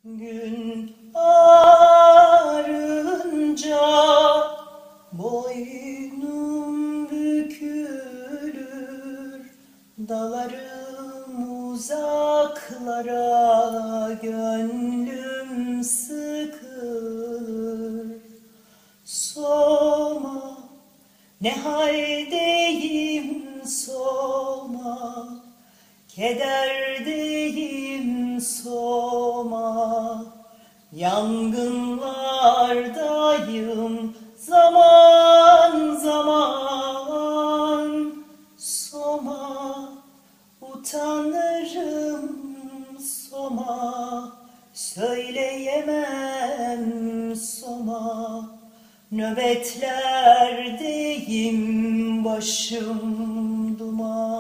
Gün ağarınca boynum bükülür, dalarım uzaklara, gönlüm sıkılır. Sorma ne haldeyim, sorma kederdeyim, sorma yangınlardayım zaman zaman. Sorma utanırım, sorma söyleyemem, sorma nöbetlerdeyim, başım duman.